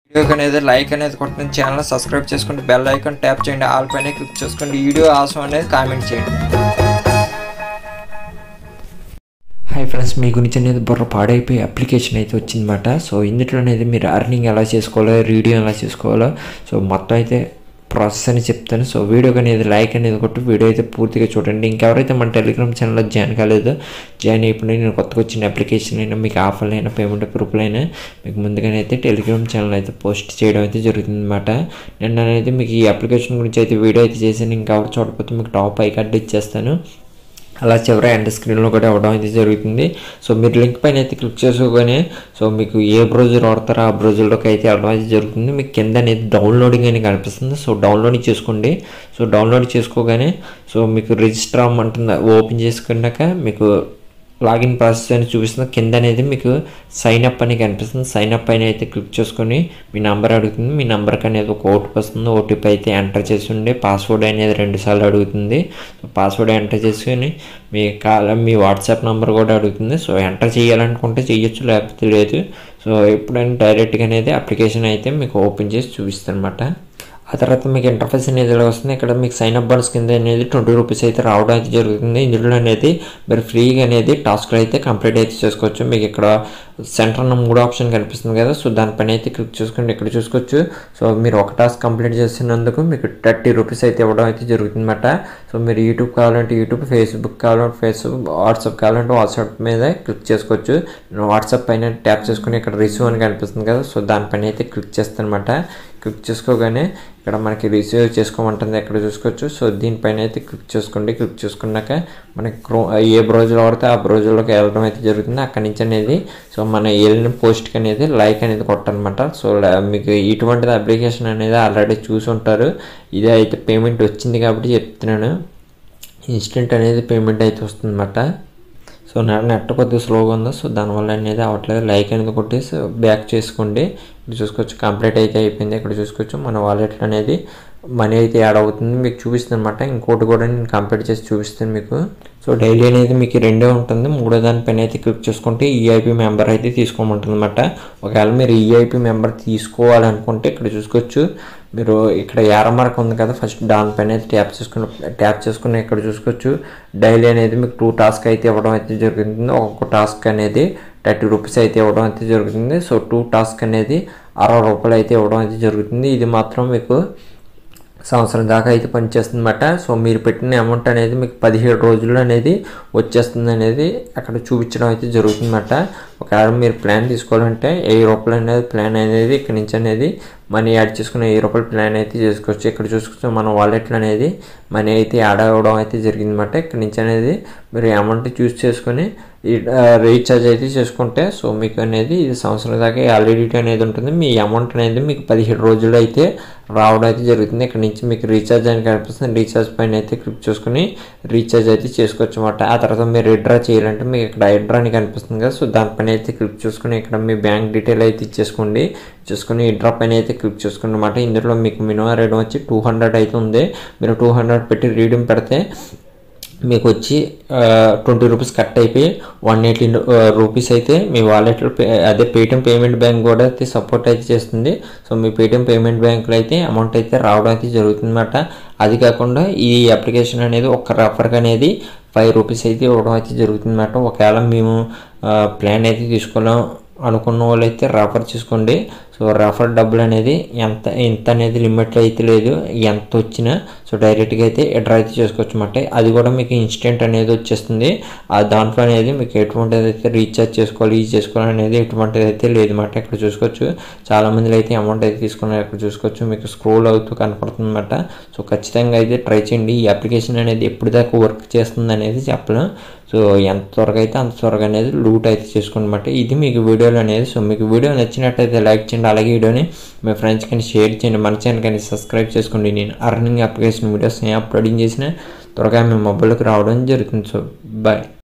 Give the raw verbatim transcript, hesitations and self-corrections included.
వీడియోకి అనేది లైక్ అనేది కొట్టండి, ఛానల్ సబ్స్క్రైబ్ చేసుకోండి, బెల్ ఐకాన్ ట్యాప్ చేయండి, ఆల్ పైన క్లిక్ చేసుకోండి, వీడియో ఆసం అనేది కామెంట్ చేయండి. హాయ్ ఫ్రెండ్స్, మీ గురించి అనేది బుర్ర పాడైపోయి అప్లికేషన్ అయితే వచ్చిందన్నమాట. సో ఇందులో అనేది మీరు అర్నింగ్ ఎలా చేసుకోవాలో, వీడియో ఎలా చేసుకోవాలో సో మొత్తం అయితే ప్రాసెస్ అని చెప్తాను. సో వీడియోకి అనేది లైక్ అనేది కొట్టి వీడియో అయితే పూర్తిగా చూడండి. ఇంకెవరైతే మన టెలిగ్రామ్ ఛానల్లో జాయిన్ కాలేదో జాయిన్ అయిపోయి నేను కొత్తగా వచ్చిన అప్లికేషన్ అయినా మీకు ఆఫర్లు అయినా పేమెంట్ ప్రూఫ్లు అయినా మీకు ముందుగానే అయితే టెలిగ్రామ్ ఛానల్ అయితే పోస్ట్ చేయడం అయితే జరుగుతుంది అనమాట. నేను అనేది మీకు ఈ అప్లికేషన్ గురించి అయితే వీడియో అయితే చేశాను. ఇంకెవరు చూడకపోతే మీకు టాప్ ఐ కార్డు ఇచ్చేస్తాను, అలా చివరి ఎండ్ స్క్రీన్లో కూడా ఇవ్వడం అయితే జరుగుతుంది. సో మీరు లింక్ పైన అయితే క్లిక్ చేసుకోగానే సో మీకు ఏ బ్రౌజర్ వాడతారో ఆ బ్రౌజర్లోకి అయితే వెళ్ళడం అయితే జరుగుతుంది. మీకు కింద అనేది డౌన్లోడింగ్ అని కనిపిస్తుంది. సో డౌన్లోడింగ్ చేసుకోండి. సో డౌన్లోడ్ చేసుకోగానే సో మీకు రిజిస్టర్ అవ్వమంటుంది. ఓపెన్ చేసుకున్నాక మీకు లాగిన్ ప్రాసెస్ అని చూపిస్తుంది. కింద అనేది మీకు సైన్ అప్ అని కనిపిస్తుంది. సైన్ అప్ పైన అయితే క్లిక్ చేసుకొని మీ నెంబర్ అడుగుతుంది. మీ నెంబర్కి అనేది ఒక ఓటీపీ వస్తుంది. ఓటీపీ అయితే ఎంటర్ చేసి ఉండి పాస్వర్డ్ అనేది రెండు సార్లు అడుగుతుంది. సో పాస్వర్డ్ ఎంటర్ చేసుకొని మీ కాల్ మీ వాట్సాప్ నెంబర్ కూడా అడుగుతుంది. సో ఎంటర్ చేయాలనుకుంటే చేయొచ్చు, లేకపోతే లేదు. సో ఎప్పుడైనా డైరెక్ట్గా అనేది అప్లికేషన్ అయితే మీకు ఓపెన్ చేసి చూపిస్తుంది అనమాట. ఆ తర్వాత మీకు ఇంటర్ఫేస్ అనేది ఇలా వస్తుంది. ఇక్కడ మీకు సైన్ అప్ బోనస్ కింద అనేది ట్వంటీ రూపీస్ అయితే రావడం అయితే జరుగుతుంది. ఇందులో అనేది మీరు ఫ్రీగా అనేది టాస్క్లు అయితే కంప్లీట్ అయితే చేసుకోవచ్చు. మీకు ఇక్కడ సెంటర్ అన్న మూడు ఆప్షన్ కనిపిస్తుంది కదా, సో దానిపైన అయితే క్లిక్ చేసుకోండి. ఇక్కడ చూసుకోవచ్చు. సో మీరు ఒక టాస్క్ కంప్లీట్ చేసినందుకు మీకు థర్టీ రూపీస్ అయితే ఇవ్వడం అయితే జరుగుతుంది అనమాట. సో మీరు యూట్యూబ్ కావాలంటే యూట్యూబ్, ఫేస్బుక్ కావాలంటే ఫేస్బుక్, వాట్సాప్ కావాలంటే వాట్సాప్ మీద క్లిక్ చేసుకోవచ్చు. వాట్సాప్ పైన ట్యాప్ చేసుకుని ఇక్కడ రిసీవ్ అని కనిపిస్తుంది కదా, సో దానిపైన అయితే క్లిక్ చేస్తాను అనమాట. క్లిక్ చేసుకోగానే ఇక్కడ మనకి రిసీవ్ చేసుకోమంటుంది, ఎక్కడ చూసుకోవచ్చు. సో దీనిపైన అయితే క్లిక్ చేసుకోండి. క్లిక్ చేసుకున్నాక మనకి క్రో ఏ బ్రౌజర్ వాడితే ఆ బ్రౌజర్లోకి వెళ్ళడం అయితే జరుగుతుంది. అక్కడి నుంచి అనేది సో మన వెళ్ళిన పోస్ట్కి అనేది లైక్ అనేది కొట్టనమాట. సో మీకు ఇటువంటిది అప్లికేషన్ అనేది ఆల్రెడీ చూసి ఉంటారు. ఇది అయితే పేమెంట్ వచ్చింది కాబట్టి చెప్తున్నాను. ఇన్స్టెంట్ అనేది పేమెంట్ అయితే వస్తుంది అన్నమాట. సో నా నెట్ కొద్దిగా స్లోగా ఉందో సో దానివల్ల అనేది అవ్వట్లేదు. లైక్ అనేది కొట్టేసి బ్యాక్ చేసుకోండి. ఇక్కడ చూసుకోవచ్చు కంప్లీట్ అయితే అయిపోయింది. ఇక్కడ చూసుకోవచ్చు మన వాలెట్లో అనేది మనీ అయితే యాడ్ అవుతుంది మీకు చూపిస్తుంది అనమాట. ఇంకోటి కూడా నేను కంప్లీట్ చేసి చూపిస్తాను మీకు. సో డైలీ అనేది మీకు రెండే ఉంటుంది. మూడో దానిపైన అయితే క్లిక్ చేసుకుంటే ఈఐపీ మెంబర్ అయితే తీసుకోమంటుంది అనమాట. ఒకవేళ మీరు ఈఐపీ మెంబర్ తీసుకోవాలనుకుంటే ఇక్కడ చూసుకోవచ్చు. మీరు ఇక్కడ యారో మార్క్ ఉంది కదా, ఫస్ట్ దానిపైన అయితే ట్యాప్ చేసుకుని ట్యాప్ చేసుకుని ఇక్కడ చూసుకోవచ్చు. డైలీ అనేది మీకు టూ టాస్క్ అయితే ఇవ్వడం అయితే జరుగుతుంది. ఒక్కొక్క టాస్క్ అనేది థర్టీ రూపీస్ అయితే ఇవ్వడం అయితే జరుగుతుంది. సో టూ టాస్క్ అనేది అరవై రూపాయలు అయితే ఇవ్వడం అయితే జరుగుతుంది. ఇది మాత్రం మీకు సంవత్సరం దాకా అయితే పనిచేస్తుంది అన్నమాట. సో మీరు పెట్టిన అమౌంట్ అనేది మీకు పదిహేడు రోజులు అనేది వచ్చేస్తుంది అనేది అక్కడ చూపించడం అయితే జరుగుతుంది అన్నమాట. ఒకవేళ మీరు ప్లాన్ తీసుకోవాలంటే వెయ్యి రూపాయలు అనేది ప్లాన్ అనేది ఇక్కడ నుంచి అనేది మనీ యాడ్ చేసుకుని వెయ్యి రూపాయల ప్లాన్ అయితే చేసుకోవచ్చు. ఇక్కడ చూసుకోవచ్చు మన వాలెట్లో అనేది మనీ అయితే యాడ్ అవ్వడం అయితే జరిగింది అన్నమాట. ఇక్కడ నుంచి అనేది మీరు అమౌంట్ చూస్ చేసుకొని రీఛార్జ్ అయితే చేసుకుంటే సో మీకు అనేది ఇది సంవత్సరం దాకా వ్యాలిడిటీ అనేది ఉంటుంది. మీ అమౌంట్ అనేది మీకు పదిహేడు రోజులు అయితే రావడం అయితే జరుగుతుంది. ఇక్కడ నుంచి మీకు రీఛార్జ్ అని కనిపిస్తుంది. రీఛార్జ్ పైన అయితే క్లిక్ చేసుకుని రీఛార్జ్ అయితే చేసుకోవచ్చు అన్నమాట. ఆ తర్వాత మీరు విత్డ్రా చేయాలంటే మీకు ఇక్కడ విత్డ్రా అని కనిపిస్తుంది కదా, సో దానిపైన అయితే క్లిక్ చేసుకుని ఇక్కడ మీ బ్యాంక్ డీటెయిల్ అయితే ఇచ్చేసుకోండి. చేసుకుని విత్డ్రా పైన అయితే క్లిక్ చేసుకోండి అన్నమాట. ఇందులో మీకు మినిమం రేట్ వచ్చి టూ హండ్రెడ్ అయితే ఉంది. మీరు టూ హండ్రెడ్ పెట్టి రీడింగ్ పెడితే మీకు వచ్చి ట్వంటీ రూపీస్ కట్ అయిపోయి వన్ ఎయిటీ రూపీస్ అయితే మీ వాలెట్లో అదే పేటిఎం పేమెంట్ బ్యాంక్ కూడా అయితే సపోర్ట్ అయితే చేస్తుంది. సో మీ పేటిఎం పేమెంట్ బ్యాంకులో అయితే అమౌంట్ అయితే రావడం అయితే జరుగుతుంది అన్నమాట. అది కాకుండా ఈ అప్లికేషన్ అనేది ఒక రెఫర్కి అనేది ఫైవ్ రూపీస్ అయితే ఇవ్వడం అయితే జరుగుతుంది అన్నమాట. ఒకవేళ మేము ప్లాన్ అయితే తీసుకోలేం అనుకున్న వాళ్ళు అయితే రెఫర్ చేసుకోండి. సో రెఫర్ డబ్బులు అనేది ఎంత ఎంత అనేది లిమిట్ అయితే లేదు, ఎంత వచ్చినా సో డైరెక్ట్గా అయితే విత్డ్రా అయితే చేసుకోవచ్చు అన్నమాట. అది కూడా మీకు ఇన్స్టెంట్ అనేది వచ్చేస్తుంది. ఆ దాంట్లో అనేది మీకు ఎటువంటిది అయితే రీఛార్జ్ చేసుకోవాలి ఇది చేసుకోవాలి అనేది ఎటువంటిది అయితే లేదు అన్నమాట. ఇక్కడ చూసుకోవచ్చు చాలామంది అయితే అమౌంట్ అయితే తీసుకున్నారు. ఇక్కడ చూసుకోవచ్చు మీకు స్క్రోల్ అవుతూ కనపడుతుంది అన్నమాట. సో ఖచ్చితంగా అయితే ట్రై చేయండి. ఈ అప్లికేషన్ అనేది ఎప్పుడు దాకా వర్క్ చేస్తుంది అనేది చెప్పలేం. సో ఎంత త్వరగా అయితే అంత త్వరగా అనేది లూట్ అయితే చేసుకోనమాట. ఇది మీకు వీడియోలో అనేది. సో మీకు వీడియో నచ్చినట్టయితే లైక్ చేయండి, అలాగే వీడియోని మీ ఫ్రెండ్స్ కానీ షేర్ చేయండి, మన ఛానల్ కానీ సబ్స్క్రైబ్ చేసుకోండి. నేను అర్నింగ్ అప్లికేషన్ వీడియోస్ అప్లోడింగ్ చేసిన త్వరగా మీ మొబైల్కి రావడం జరుగుతుంది. So bye.